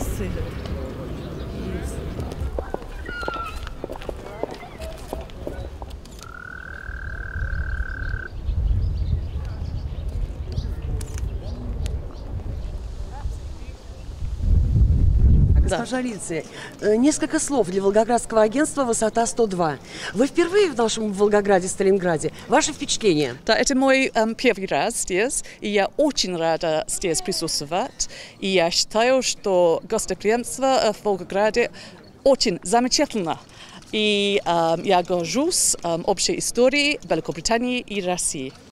сыр. Госпожа Лиция, несколько слов для Волгоградского агентства «Высота 102». Вы впервые в нашем Волгограде, Сталинграде. Ваши впечатления? Да, это мой первый раз здесь, и я очень рада здесь присутствовать. И я считаю, что гостеприимство в Волгограде очень замечательно. И я горжусь общей историей Великобритании и России.